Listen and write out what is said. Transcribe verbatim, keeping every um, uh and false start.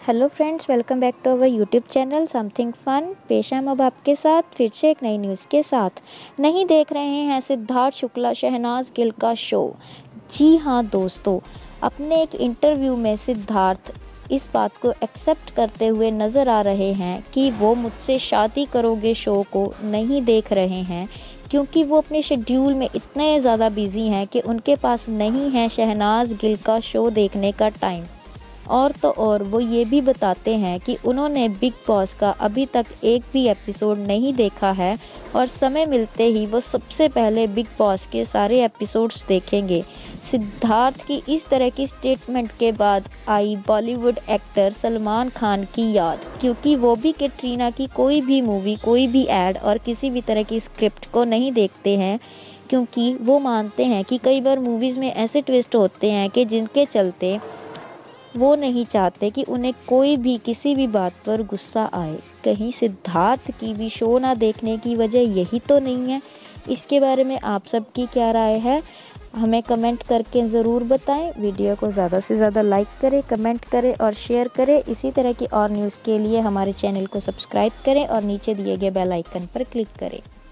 Hello friends, welcome back to our YouTube channel something fun. पेश हम अब आपके साथ फिर से एक नई न्यूज़ के साथ। नहीं देख रहे हैं सिद्धार्थ शुक्ला शहनाज गिल का शो? जी हाँ दोस्तों, अपने एक इंटरव्यू में सिद्धार्थ इस बात को एक्सेप्ट करते हुए नज़र आ रहे हैं कि वो मुझसे शादी करोगे शो को नहीं देख रहे हैं, क्योंकि वो अपने शेड्यूल में इतने ज़्यादा बिजी हैं कि उनके पास नहीं है शहनाज गिल का शो देखने का टाइम। और तो और वो ये भी बताते हैं कि उन्होंने बिग बॉस का अभी तक एक भी एपिसोड नहीं देखा है और समय मिलते ही वो सबसे पहले बिग बॉस के सारे एपिसोड्स देखेंगे। सिद्धार्थ की इस तरह की स्टेटमेंट के बाद आई बॉलीवुड एक्टर सलमान खान की याद, क्योंकि वो भी कैटरीना की कोई भी मूवी, कोई भी एड और किसी भी तरह की स्क्रिप्ट को नहीं देखते हैं, क्योंकि वो मानते हैं कि कई बार मूवीज़ में ऐसे ट्विस्ट होते हैं कि जिनके चलते वो नहीं चाहते कि उन्हें कोई भी किसी भी बात पर गुस्सा आए। कहीं सिद्धार्थ की भी शो ना देखने की वजह यही तो नहीं है? इसके बारे में आप सबकी क्या राय है, हमें कमेंट करके ज़रूर बताएं। वीडियो को ज़्यादा से ज़्यादा लाइक करें, कमेंट करें और शेयर करें। इसी तरह की और न्यूज़ के लिए हमारे चैनल को सब्सक्राइब करें और नीचे दिए गए बेल आइकन पर क्लिक करें।